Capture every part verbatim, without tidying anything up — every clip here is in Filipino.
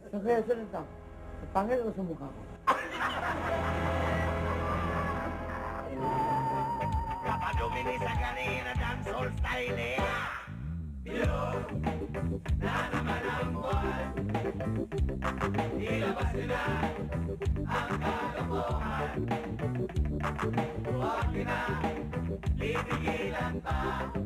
Saan kaya salita? Sa pangil o sa mukha ko? Kapadumini sa kanina dancehall style eh. Bilog na naman ang buwan. Ilabas nila ang kalokohan. Huwag na titigilan pa.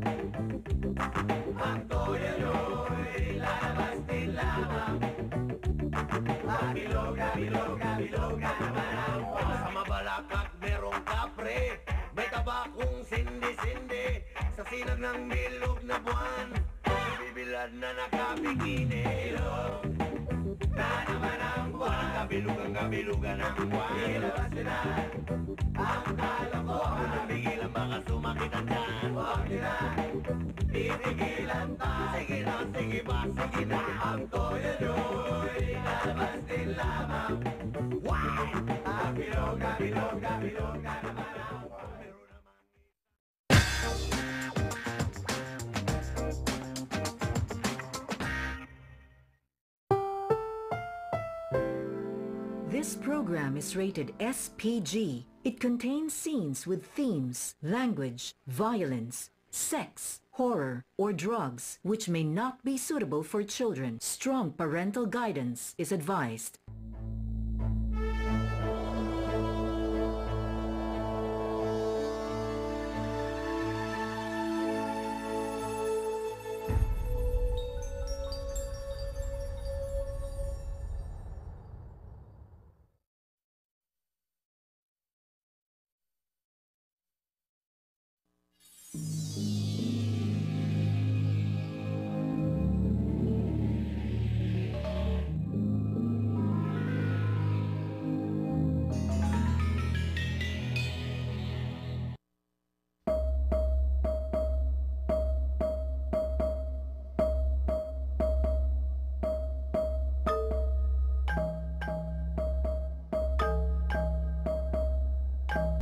Ang toyo nyo'y lalabas din lamang. Biloga, biloga, biloga naman ang buwan. Sa mabalakak merong kapre, may tabakong sindi-sindi. Sa sinag ng bilog na buwan, bibilad na nakabikini. Bilog na naman ang buwan. Kabilugan, kabilugan ang buwan. Ilabas nila ang kalokohan. Kung nabigilan baka sumakit ang tiyan. Huwag nila titigilan pa. Sige na, sige ba, sige na. Ang toyo nyo'y lalabas din lamang. Why? Ang biloga, biloga, biloga naman ang buwan. This program is rated S P G. It contains scenes with themes, language, violence, sex, horror, or drugs, which may not be suitable for children. Strong parental guidance is advised.